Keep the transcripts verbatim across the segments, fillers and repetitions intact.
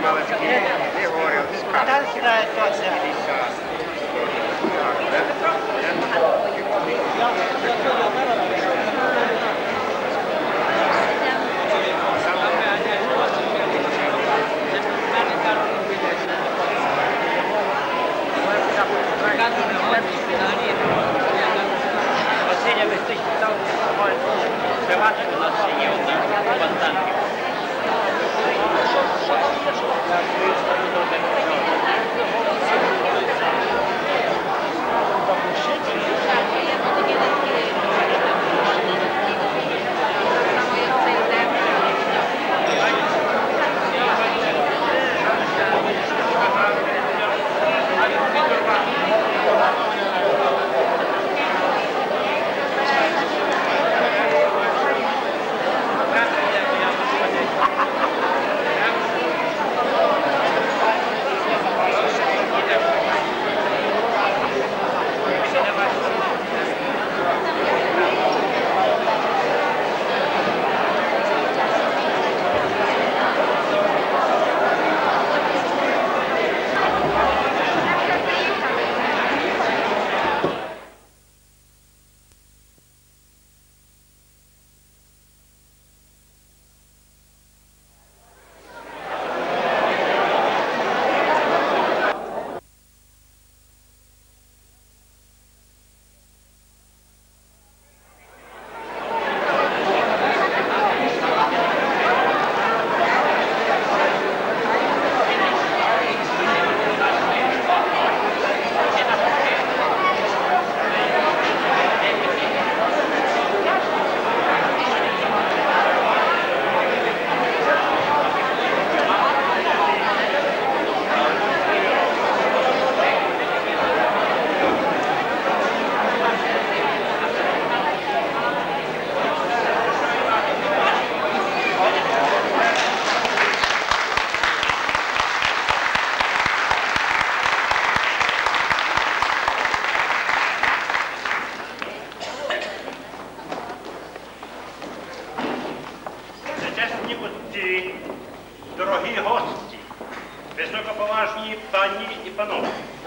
Дорогі гості, високоповажні пані і панове,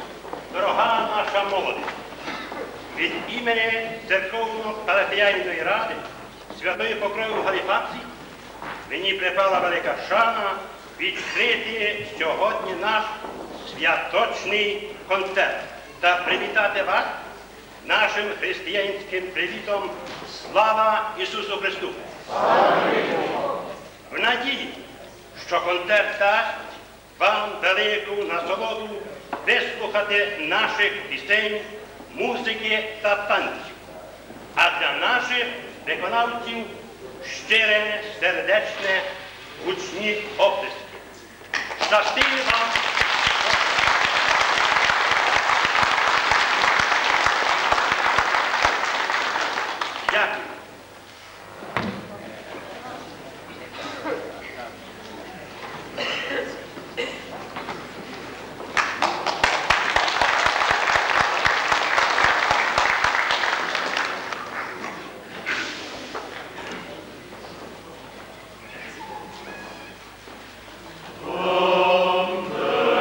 дорога наша молодь, від імені Церковно-парафіяльної ради Святої Покрови в Галіфаці мені припала велика шана відкрити сьогодні наш святочний концерт та привітати вас нашим християнським привітом «Слава Ісусу Христу!» В надії, що концерт дасть вам велику насолоду вислухати наших пісень, музики та танців, а для наших виконавців щире, сердечне, гучні оплески. Щастиві вам! Дякую. Amen.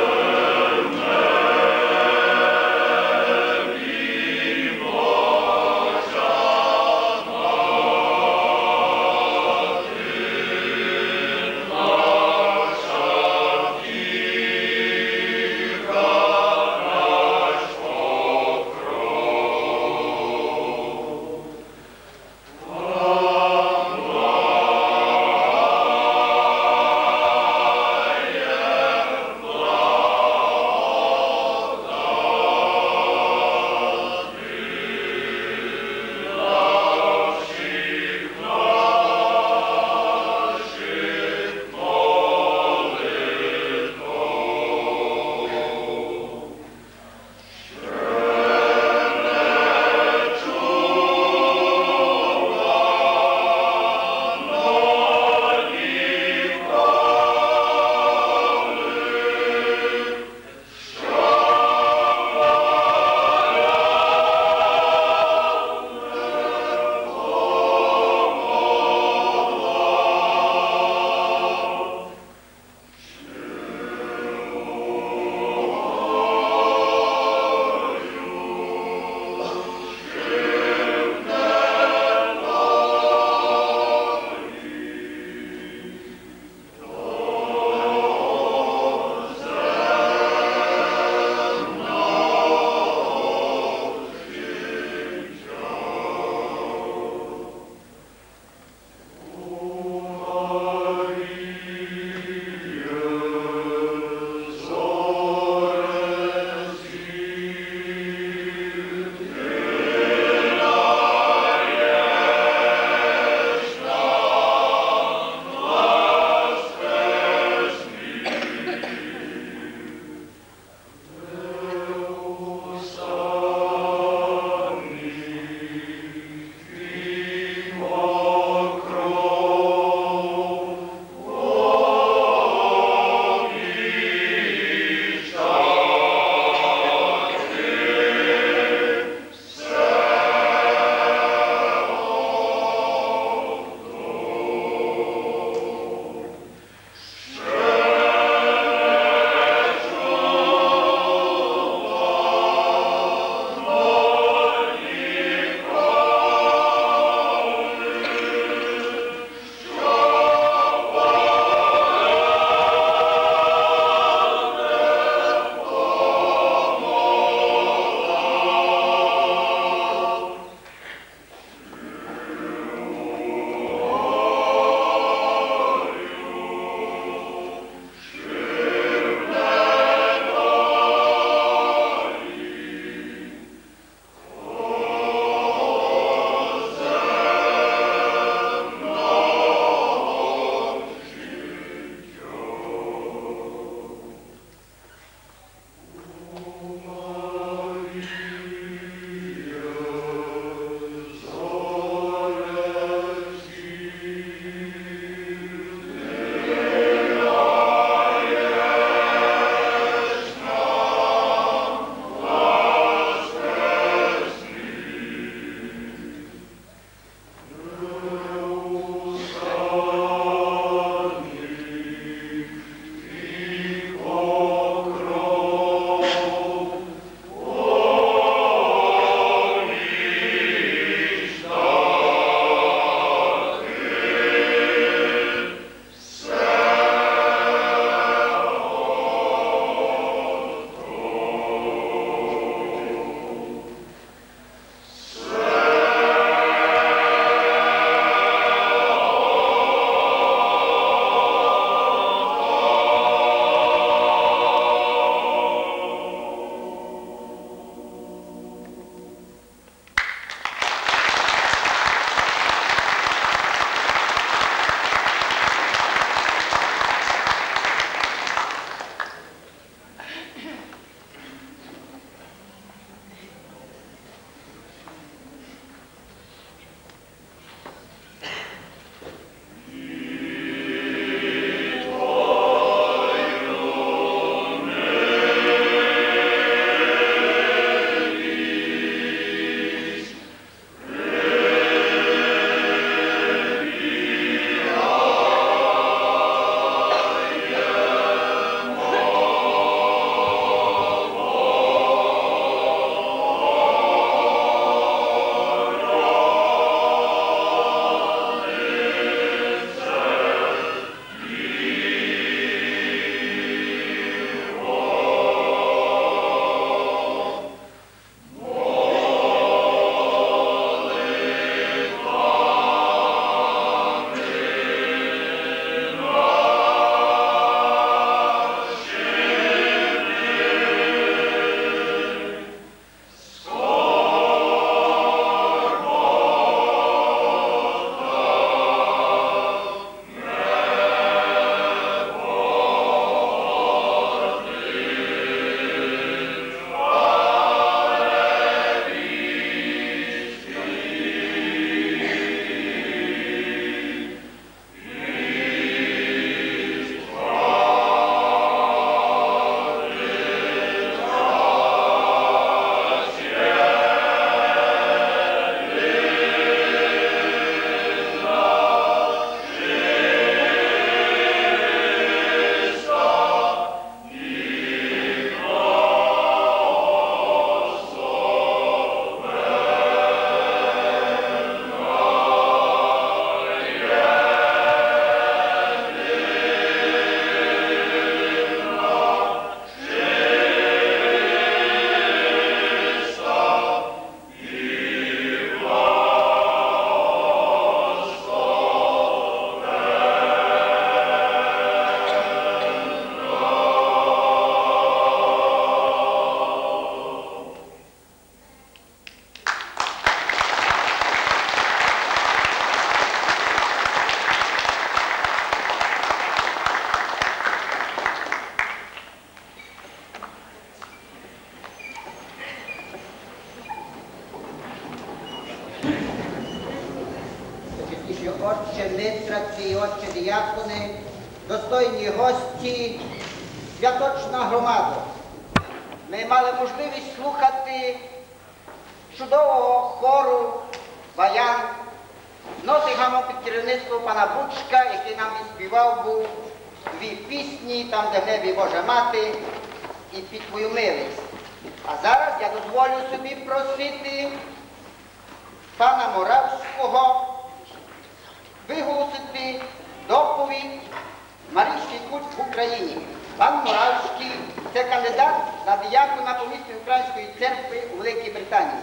митраці, отче діякони, достойні гості, святочна громада. Ми мали можливість слухати чудового хору баян, Нотингhamу під керівництвом пана Бучка, який нам відспівав був дві пісні, там, де в небі Божа Мати, і під твою милість. А зараз я дозволю собі просити пана Моравського виголосити доповідь Марійський культ в Україні. Пан Моравський – це кандидат на діякона помісної Української церкви у Великій Британії.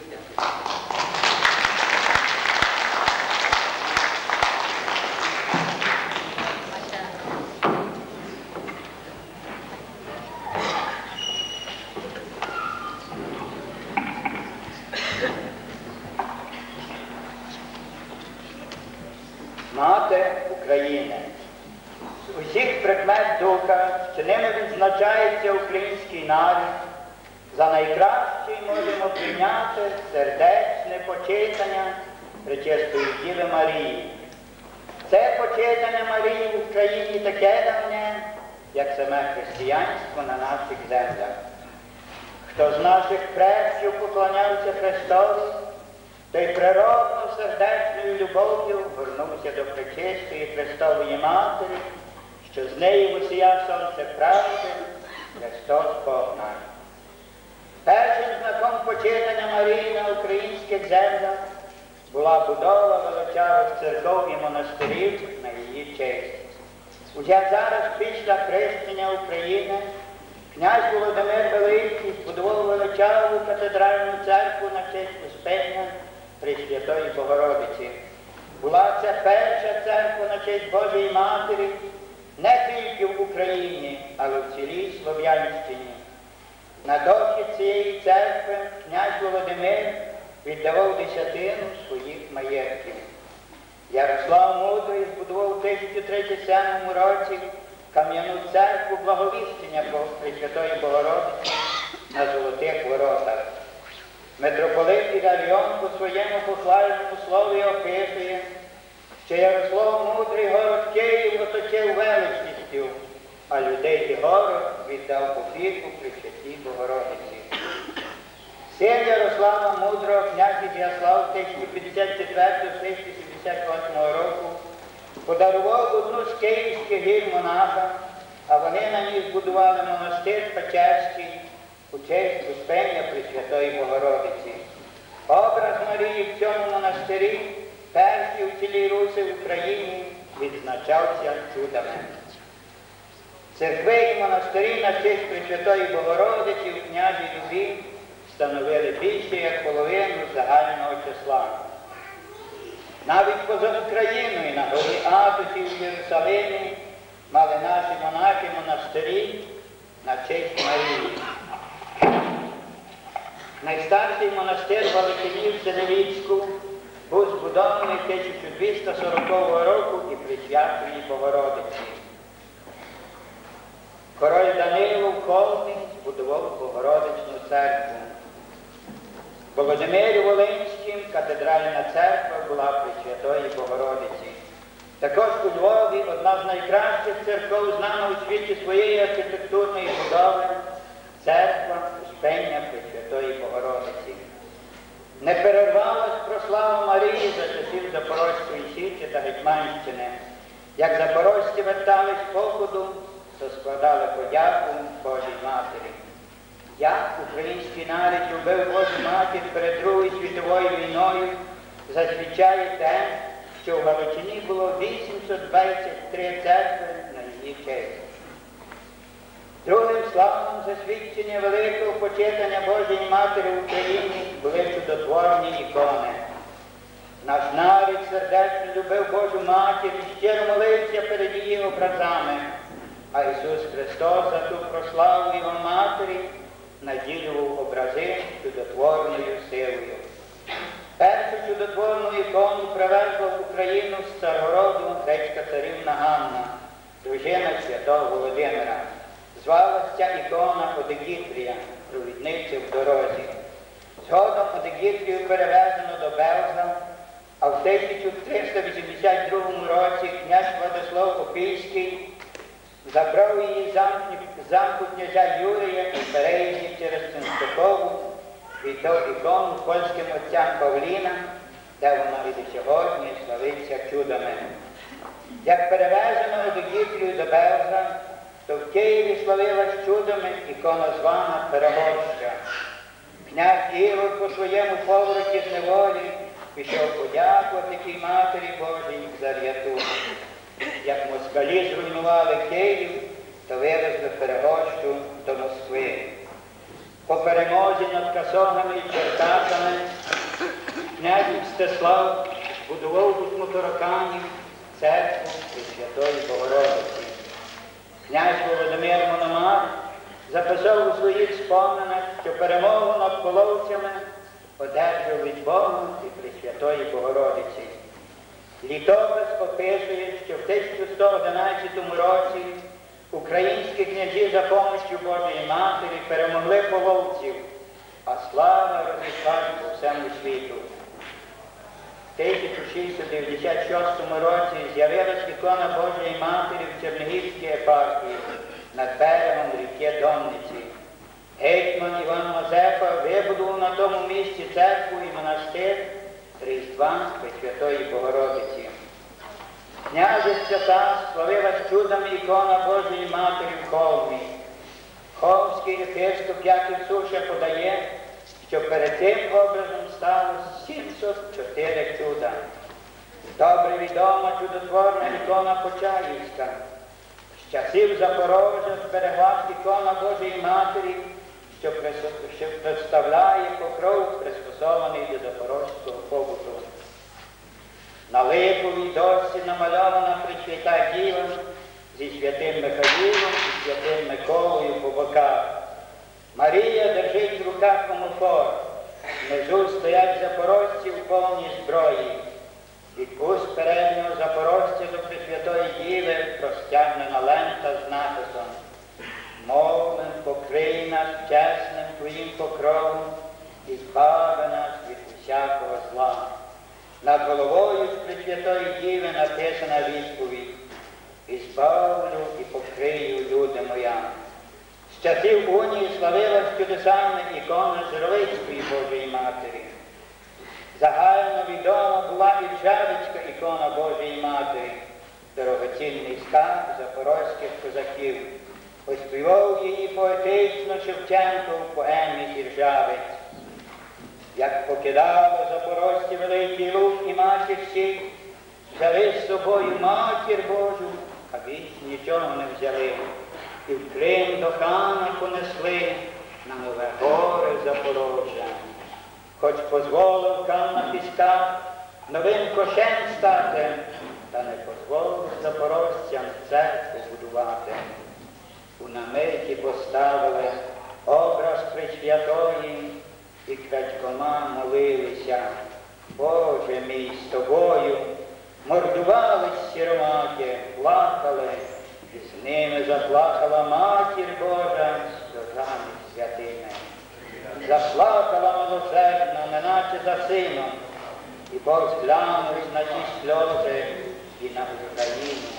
Мати України. З усіх предмет духа, що ними відзначається український народ, за найкращий можемо прийняти сердечне почитання Пречистої Діви Марії. Це почитання Марії в Україні таке давнє, як саме християнство на наших землях. Хто з наших предків поклонявся Христові, той природно сердечною любов'ю горнувся до Пречистої Христової Матері, що з неї висія сонце правди, Христос Бог наш. Першим знаком почитання Марії на українських землях була будова величавих церков і монастирів на її честь. Уже зараз, після хрещення України, князь Володимир Великий збудував величаву катедральну церкву на честь Успення Пресвятої Богородиці. Була це перша церква на честь Божої Матері не тільки в Україні, але в цілій Слов'янщині. На дохід цієї церкви князь Володимир віддавав десятину своїх маєтків. Ярослав Мудрий збудував у тисяча тридцять сьомому році кам'яну церкву Благовіщення Пресвятої Богородиці на Золотих Воротах. Митрополит Іларіон по своєму похвальному слові описує, що Ярослав Мудрий город Київ оточив величністю, а людей і город віддав опіку Пресвятій Богородиці. Син Ярослава Мудрого, князь Ізяслав тисяча п'ятдесят четвертого - тисяча сімдесят восьмого року подарував одну з київських гір монахам, а вони на ній збудували монастир Печерський у честь Успення Пресвятої Богородиці. Образ Марії в цьому монастирі, перший у цілій Русі в Україні, відзначався чудами. Церкви і монастирі на честь Пресвятої Богородиці у княжій Любі становили більше як половину загального числа. Навіть поза Україною на горі Атосі в Єрусалимі мали наші монахи монастирі на честь Марії. Найстарший монастир в Галичині в Синевіцьку був збудований тисяча двісті сорокового року і присвячений Богородиці. Король Данило в Колні збудував Богородичну церкву. В Володимирі Волинським катедральна церква була Пресвятої Богородиці. Також у Львові одна з найкращих церков, знана у світі своєї архітектурної будови, церква Успення Пресвятої Богородиці. Не перервалась прослава Марії за часів Запорозької Січі та Гетьманщини. Як запорожці вертались з походу, то складали подяку Божій Матері. Як український народ любив Божу Матір перед Другою світовою війною, засвідчає те, що в Галичині було вісімсот двадцять три церкви на її честь. Другим славним засвідченням великого почитання Божої Матері в Україні були чудотворні ікони. Наш народ сердечно любив Божу Матір і щиро молився перед її образами, а Ісус Христос за ту прославу Його Матері наділював образи чудотворною силою. Першу чудотворну ікону привезла в Україну з Царгороду грецька царівна Ганна, дружина святого Володимира. Звалася ця ікона Одегітрія, провідниця в дорозі. Згодом Одегітрію перевезено до Белза, А в тисяча триста вісімдесят другому році князь Владислав Опільський забрав її з замку князя Юрія і переїздив через Ценстукову, віддав ікону польським отцям Павліна, де вона і до сьогодні славиться чудами. Як перевезено Одогітлю до Белза, то в Києві славилась чудами ікона звана Переможця. Князь Ігор по своєму повороті з неволі пішов подякувати тій Матері Божій за рятунок. Як москалі зруйнували Київ, то вивезли Переможцю до Москви. По перемозі над Касогами і Черкасами князь Мстислав збудував у Смоторокані церкву Пресвятої Богородиці. Князь Володимир Мономах записав у своїх споминах, що перемогу над половцями одержав від Бога і Пресвятої Богородиці. Літопис описує, що в тисяча сто одинадцятому році українські князі за помощю Божої Матері перемогли половців, а слава розійшлась по всьому світу. В тисяча шістсот дев'яносто шостому році з'явилась ікона Божої Матері в Чернігівській єпархії над берегом ріки Донниці. Гетьман Іван Мазепа вибудував на тому місці церкву і монастир Різдва Пресвятої Богородиці. Княжиця та славилась чудами ікона Божої Матері в Холмі. Холмський єпископ Яків Суша подає, що перед цим образом сталося сімсот чотири чуда. Добре відома чудотворна ікона Почаївська. З часів Запорожжя збереглась ікона Божої Матері, що представляє покров, пристосований до запорозького побуту. На липовій дошці намальована Пресвята Діва зі святим Михаїлом і святим Миколою по боках. Марія держить в руках омофор. Внизу стоять запорожці в повній зброї. Від пуст переднього запорожця до Пресвятої Діви простягнена лента з написом: «Мовним покрий нас чесним Твоїм покровом і збави нас від усякого зла». Над головою з Пресвятої Діви написана відповідь: «І збавлю, і покрию, люди моя». З часів унії славилась чудесами ікона Жировицької Божої Матері. Загально відома була і Ржавицька ікона Божої Матері, дорогоцінний скарб запорозьких козаків. Оспівав її поетично Шевченко в поемі «Іржавець». Як покидало запорожці Великий Луг і Мачівський, взяли з собою Матір Божу, а більш нічого не взяли. І в Крим до хана понесли на нове горе Запорожжя. Хоч позволив хан на пісках новим кошем стати, та не позволив запорожцям церкву будувати. У намиті поставили образ Пресвятої і крадькома молилися: «Боже мій, з тобою!» Мордувались сіромаки, плакали, і з ними заплакала Матір Божа сльозами святими. Заплакала милосердно, неначе за сином, і Бог зглянув на ті сльози і на Україну.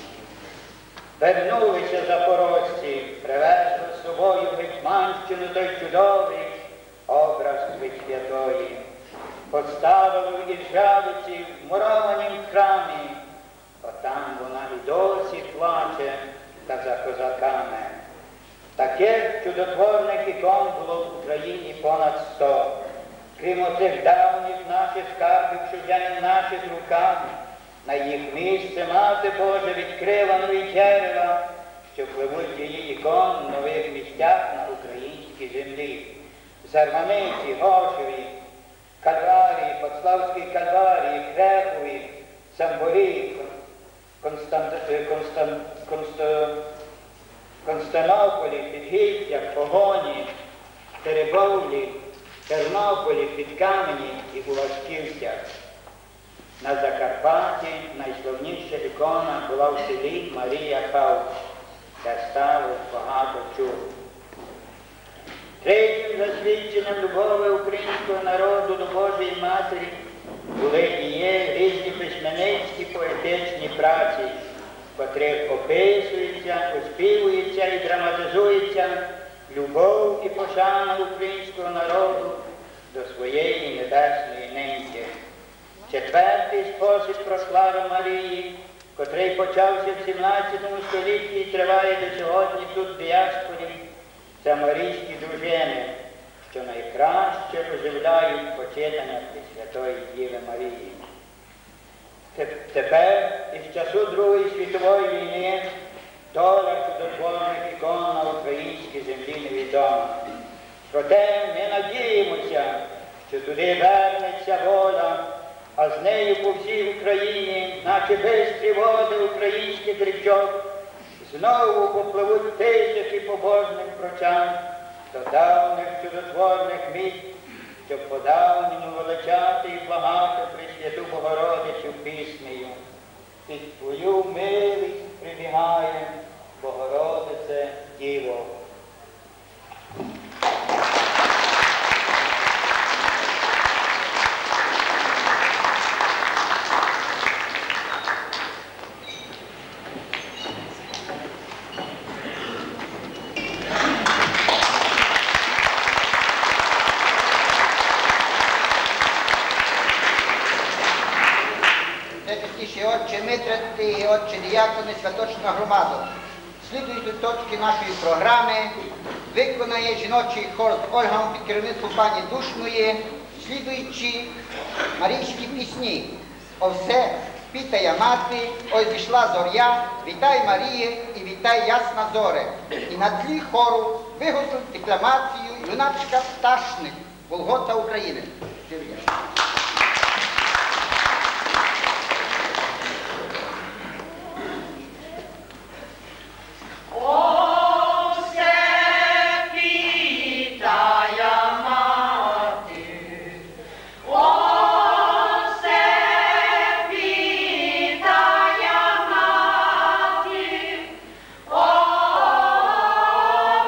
Вернулися запорожці, привезли з собою в Гетьманщину той чудовий образ Пресвятої. Поставили в Іржавиці в мурованім храмі, отам вона і досі плаче, та за козаками. Таких чудотворних ікон було в Україні понад сто. Крім оцих давніх наших скарбів, що вже не в наших руках, на їх місце Мати Божа відкрила нові джерела, що пливуть її ікон в нових місцях на українській землі. Зарваниці, Гошеві, Кальварії, Поцлавській Кальварії, Крехові, Самборі, Констант... Констант... Констант... Константинополі, Підгір'ях, Погоні, Теребовлі, Тернополі, Підкамені і у Вашківцях. На Закарпатті найславніша ікона була в селі Марія Хауч, де сталося багато чуд. Третім засвідченням любові українського народу до Божої Матері були і є різні письменницькі поетичні праці, в котрих описується, оспівується і драматизується любов і пошана українського народу до своєї небесної неньки. Четвертий спосіб прослави Марії, котрий почався в сімнадцятому столітті і триває до сьогодні тут в діаспорі, це марійські дружини, що найкраще оживляють почитання Пресвятої Діви Марії. Тепер, із часу Другої світової війни, доля чудотворних ікон на українській землі невідома. Проте ми надіємося, що туди вернеться воля, а з нею по всій Україні, наче бистрі води українських річок, знову попливуть тисячі побожних прочан до давних чудотворних місць, щоб по-давньому величати і благати Пресвяту Богородицю піснею. Під твою милість прибігає, Богородице Діво. Отче Митроти і Отче Діякони, святочна громада. Слідуючи точки нашої програми виконає жіночий хор з Ольгом під керівництвом пані Душної, слідуючи марійські пісні. О все, пітая мати, ой зійшла зоря, вітай Маріє і вітай ясна зоре. І на тлі хору виготовив декламацію юначка Пташник, Голгота України.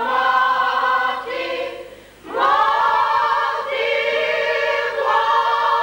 Мати,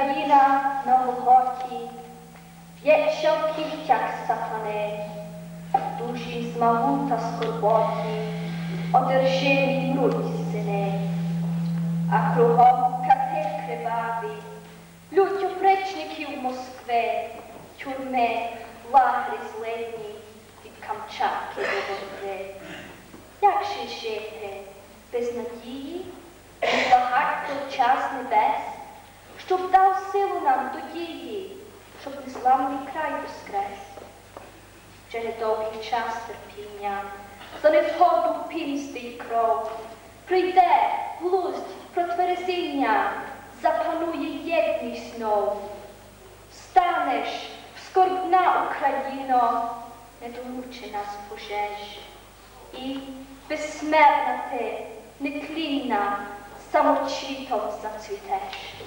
Україна на Голготі, в'ється в кігтях сатани, душі смагу та скорботі, одержимі мруть сини, а кругом кати криваві, лють опричників Москви, тюрми, лагри злидні, від Камчатки до Борди. Як же жити без надії, і багать про час небес, щоб дав силу нам до дії, щоб незламний край воскрес? Вже недовгий час терпіння, за невгоду пімсти й кров, прийде глузд про тверезіння, запанує єдність знов. Встанеш, скорбна Україно, недолучи нас пожеж, і безсмертна ти, нетлінна, самоцвітом зацвітеш.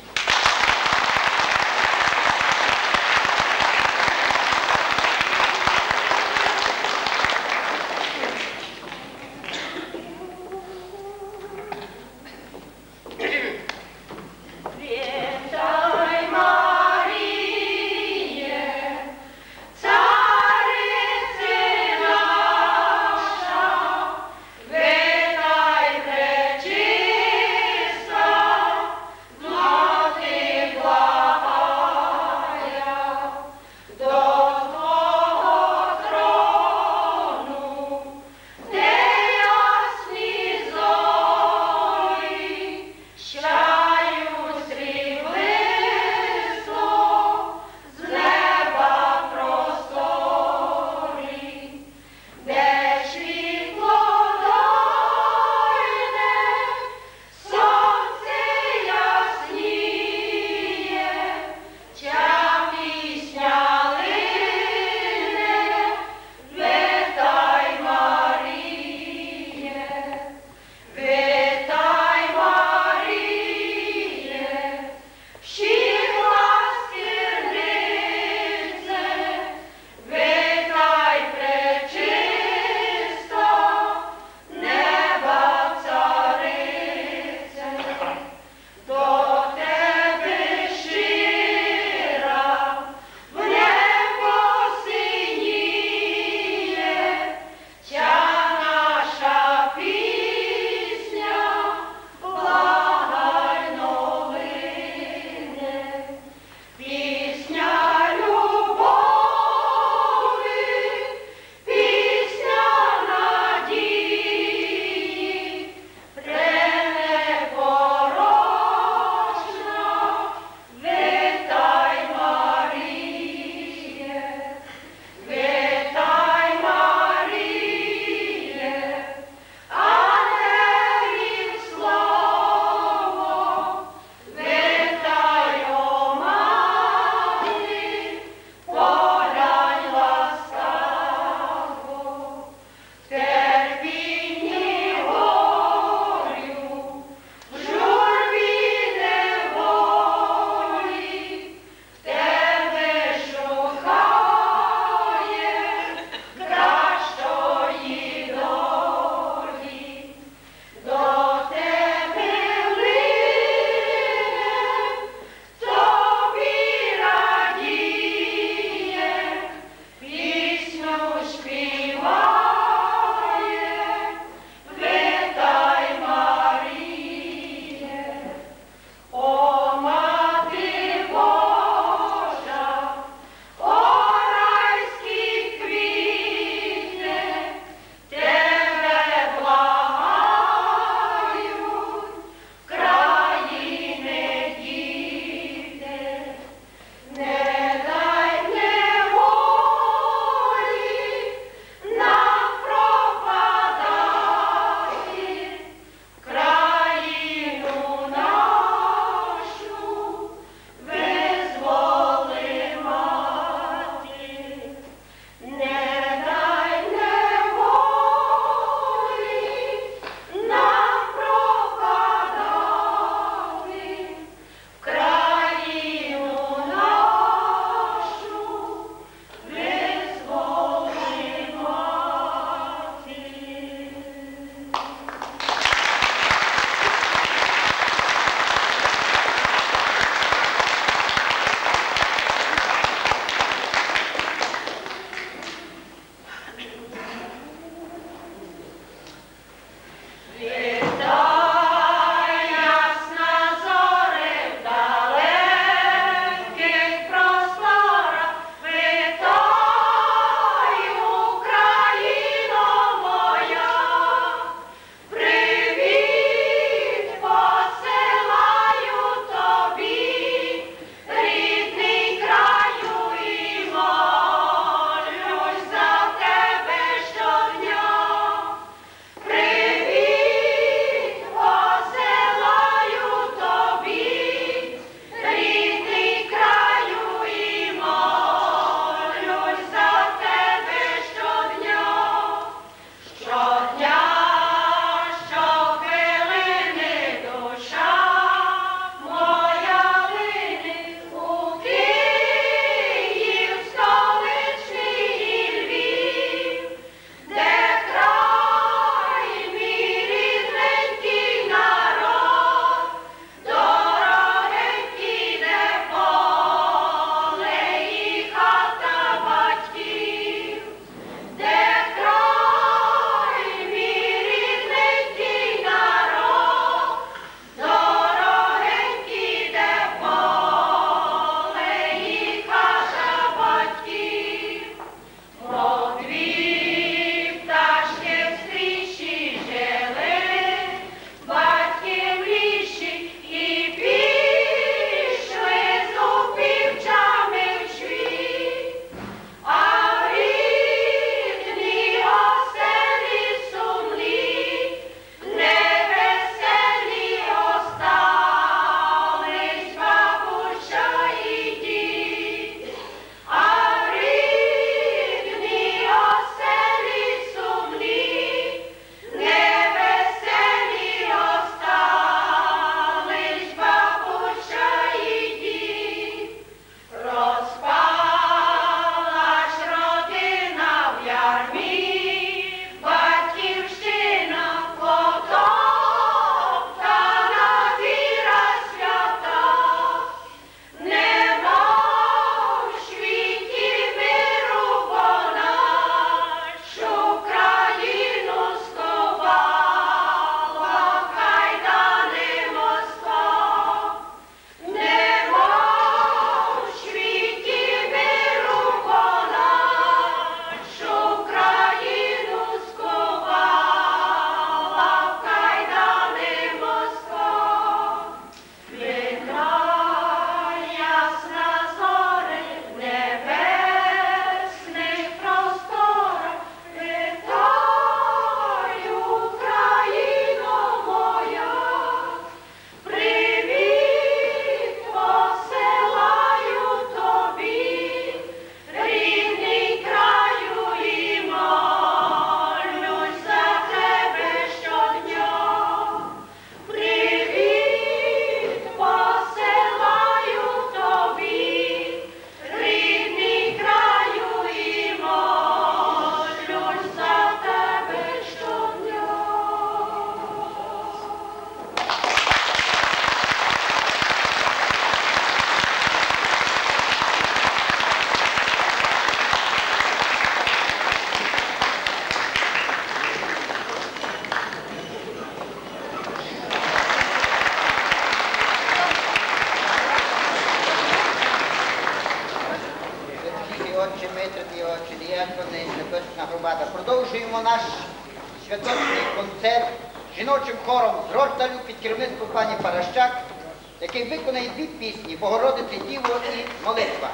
Витай, пречиста, Продовжуємо наш святочний концерт жіночим хором з Рождалю під керівництвом пані Паращак, який виконає дві пісні «Богородице Діво» і «Молитва».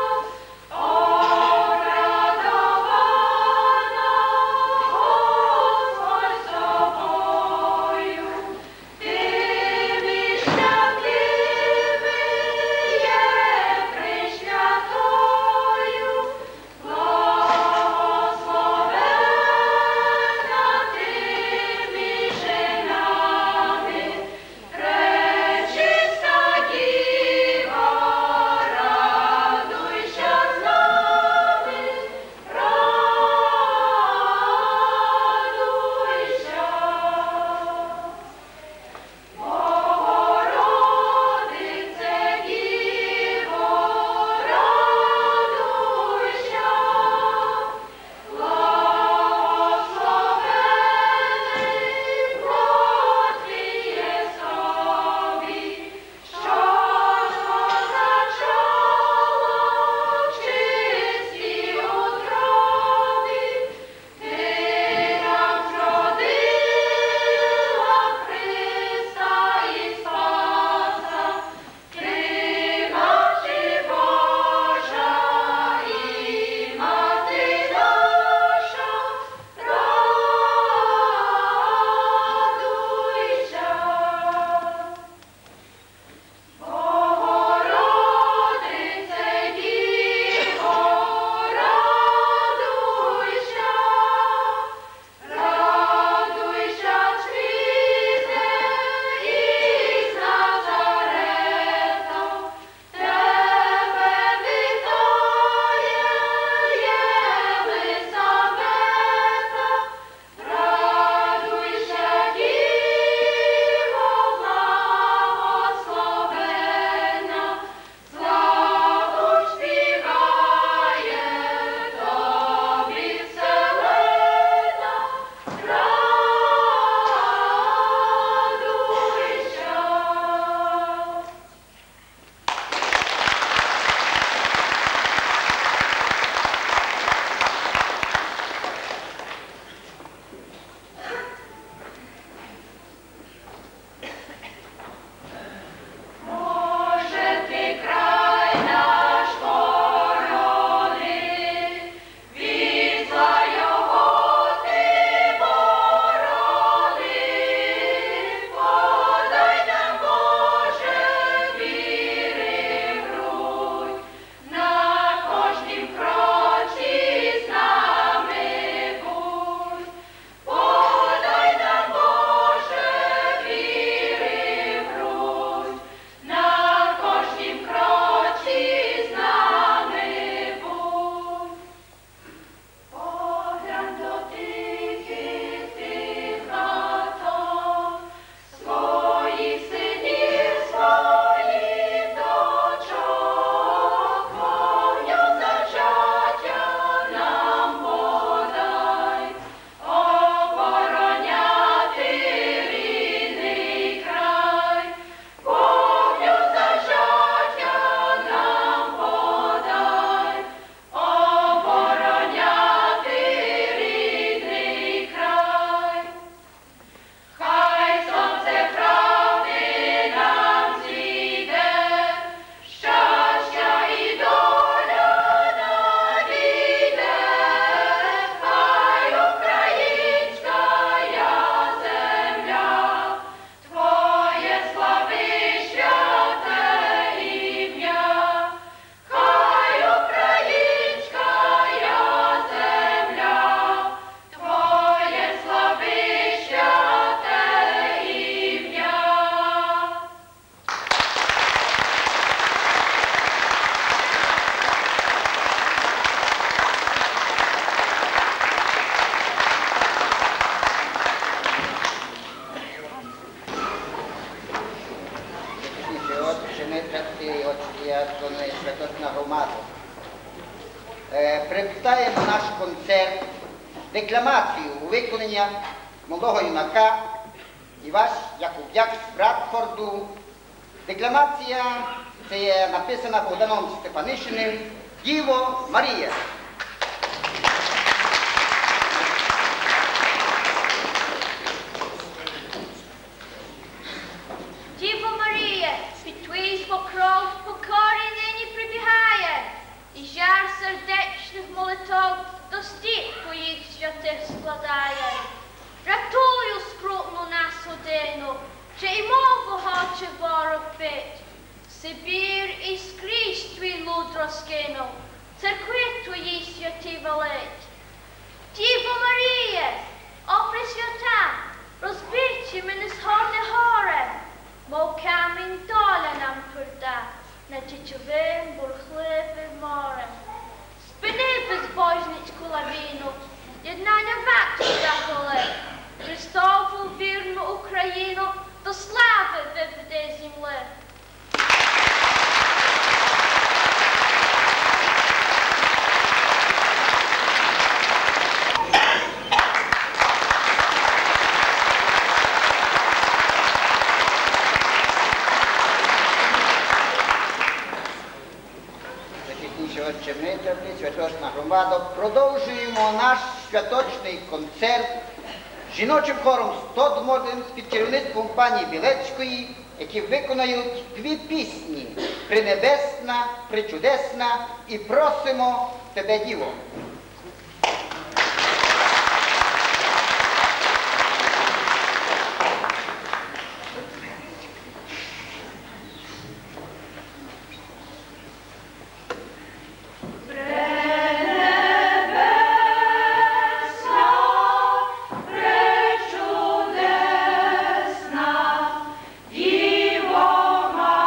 Oh святий отче діяконе, святочна громада. Е, Привітаємо наш концерт декламацію у виконання молодого юнака Іваш Якуб'як з Брадфорду. Декламація це є написана Богданом Степанишиним «Діво Марія». Діво Марія, під твій покров покорі нині прибігає, і жар сердечних молитов до стіп твоїх святих складає. Рятую скрутну нас годину, чи й мову хоче ворог бить. Сибір і скрізь твій луд розкинув, церкви твої святі велить. Діво Маріє, о Пресвята, розбиті ми не сходне горе, мов камінь доля нам тверда, над тічовим бурхливим морем. Спини безбожницьку лавіну, єднання вату захоли, Христову вірну Україну до слави виведи земли. Отче Митрові, святочна громада, продовжуємо наш святочний концерт з жіночим хором «Стодмоден» під керівництвом пані Білецької, які виконають дві пісні «Пренебесна», «Пречудесна» і «Просимо тебе, Діво».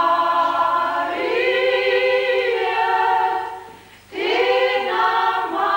Ти нам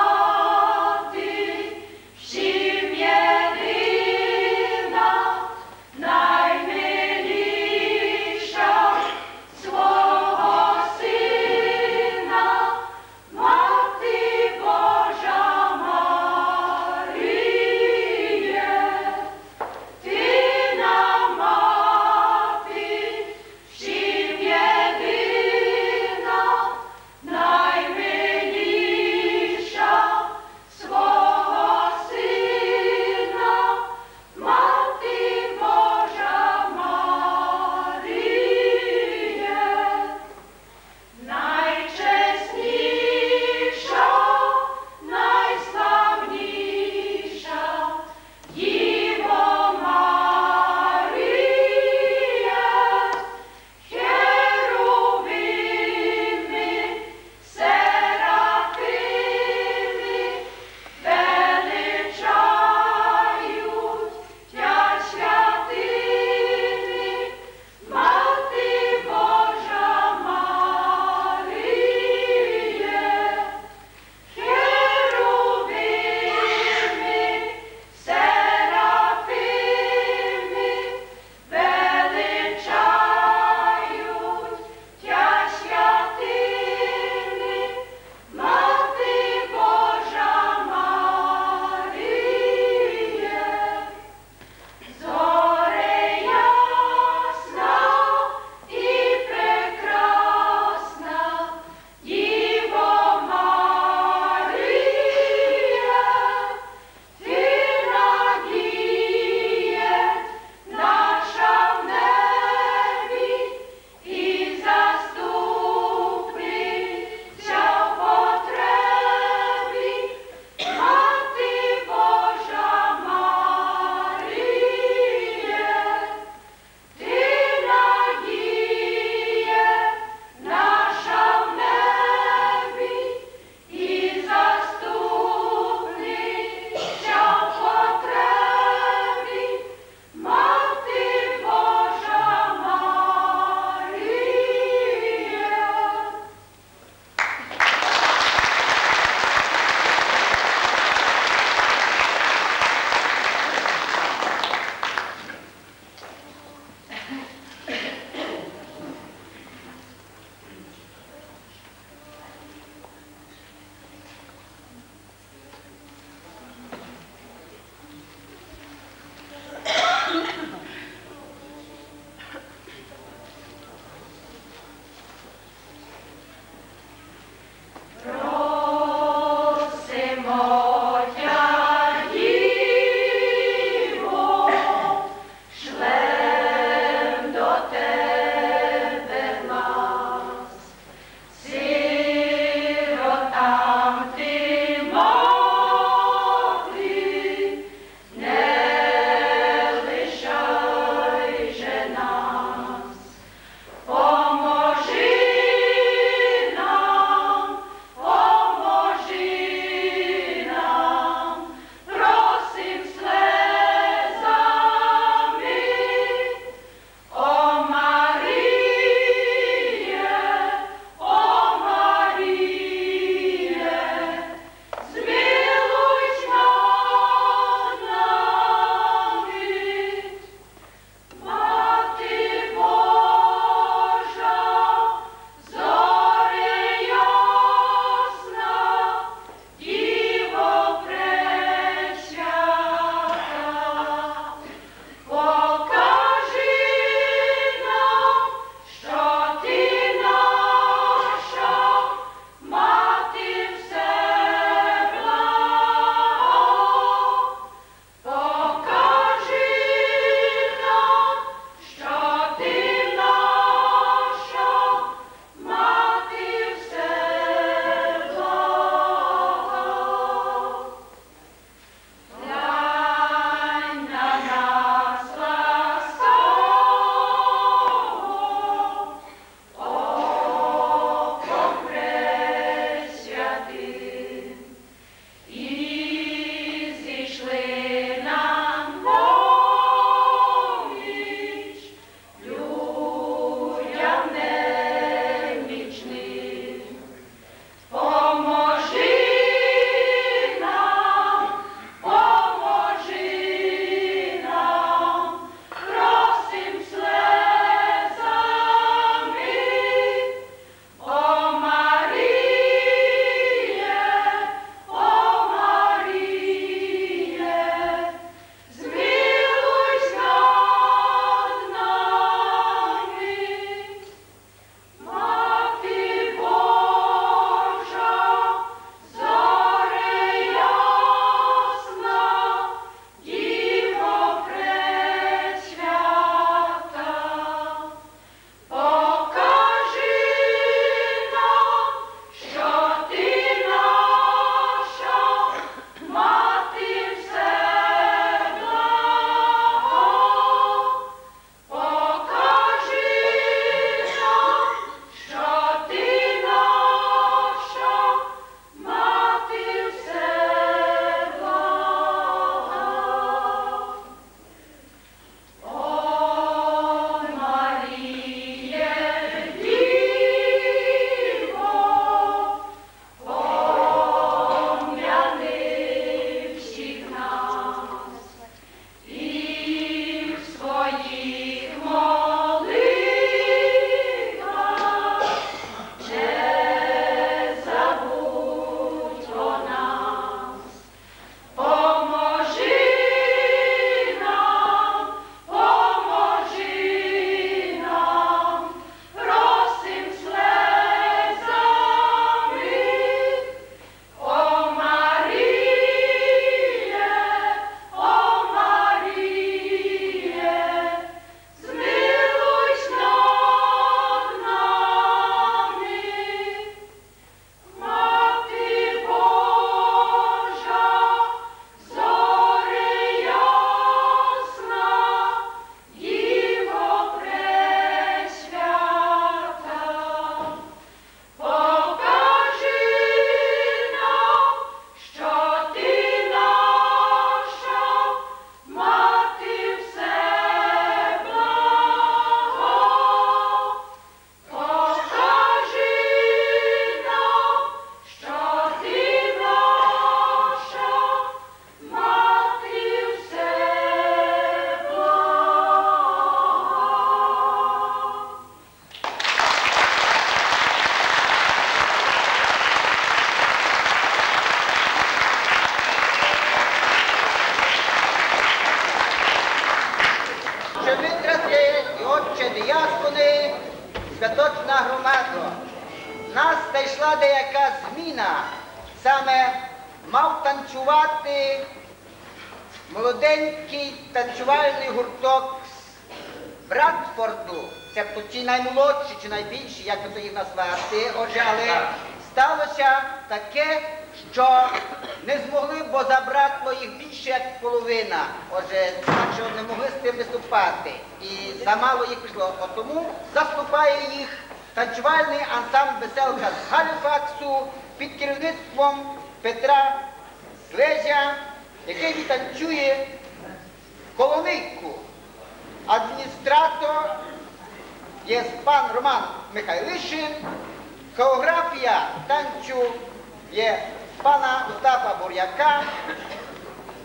отче диякони, святочна громада. В нас зайшла деяка зміна. Саме мав танцювати молоденький танцювальний гурток з Брадфорду. Тобто ті наймолодші чи найбільші, як би то їх назвати. Отже, але сталося таке, що не змогли, бо забракло їх більше, як половина. Отже, значить, не могли з тим виступати. І замало їх пішло. От тому заступає їх танцювальний ансамбль «Веселка» з Галіфаксу під керівництвом Петра Слезя, який відтанцює колонийку. Адміністратор є пан Роман Михайлишин, хореографія танцю є пана Остапа Буряка,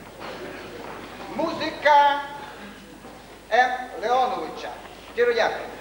музика М. Леоновича. Щиро дякую.